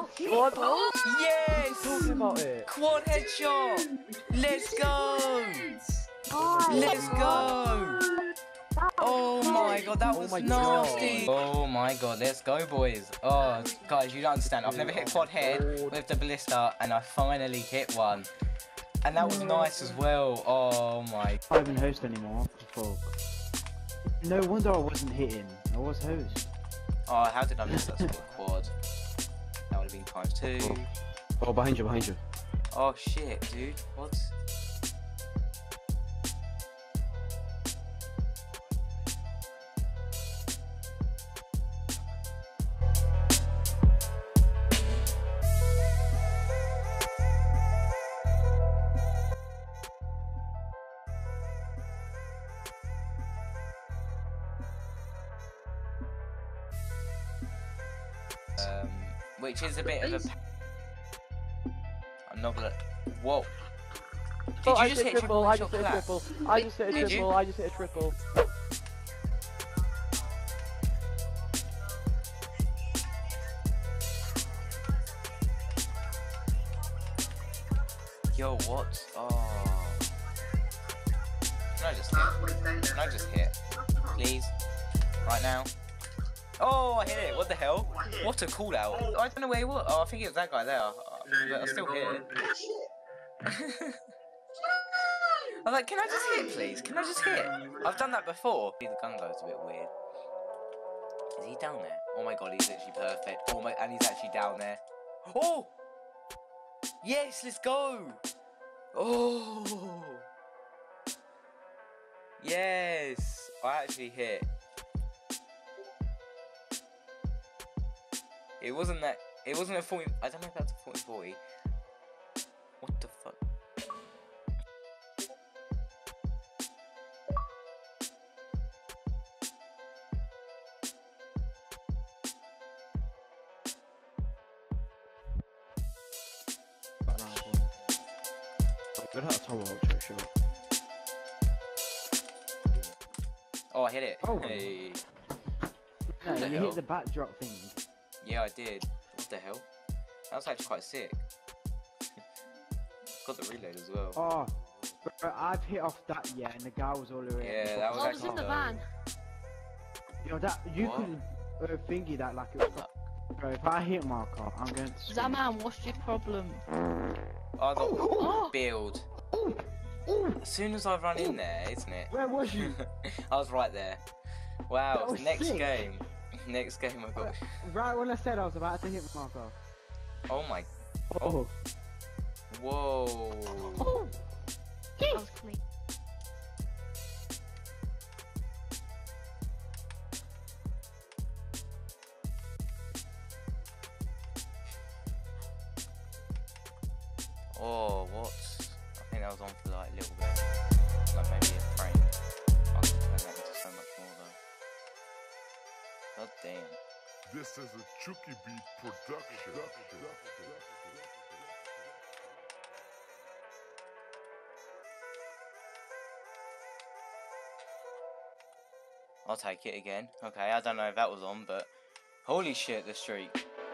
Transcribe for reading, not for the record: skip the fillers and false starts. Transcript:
Quad. Yes! Talking about it. Quad headshot! Let's go! Oh, Let's go! Oh my god, that was my nasty! God. Oh my god, let's go, boys. Oh, guys, you don't understand. I've never hit quad head with the ballista, and I finally hit one. And that was nice as well. Oh my. I don't even host anymore. Fuck. No wonder I wasn't hitting. I was host. Oh, how did I miss that sort of quad? That would have been times 2. Oh, behind you, behind you. Oh shit, dude. What? Which is a bit of a. I'm not gonna. Whoa. Did you just hit triple? I just hit a triple. I just hit a Did triple. you? I just hit a triple. Yo, what? Oh. Can I just hit? Can I just hit? Please? Right now? Oh, I hit it! What the hell? What a call out! I don't know where he was. Oh, I think it was that guy there. But I still hit it. I was like, can I just hit, please? Can I just hit? I've done that before. The gun goes a bit weird. Is he down there? Oh my god, he's literally perfect. Oh my, and he's actually down there. Oh! Yes, let's go! Oh! Yes! I actually hit. It wasn't that. It wasn't a 40. I don't know if that's a 40-40. What the fuck? Good at a ultra, sure. Oh, I hit it. Oh. Hey. No, What the you hell? hit the backdrop thing. Yeah, I did. What the hell? That was actually quite sick. Got the reload as well. Oh, bro, I've hit off that yet, and the guy was all the way. Yeah, that was I was actually in the dope. van. Yo, that you What? could thingy that like it was. Bro, if I hit my car, I'm going to. That man, what's your problem? I got Oh. build. As soon as I run in there, isn't it? Where was you? I was right there. Wow, That was next sick. game. Next game I got. Right when I said I was about to hit my car. Oh my. Oh. Whoa. Oh. That was clean. Oh, what? I think that was on for like a little bit. Like maybe a frame. I can turn that into so much more though. God damn. This is a Chucky Beat production. I'll take it again. Okay, I don't know if that was on, but holy shit, the streak.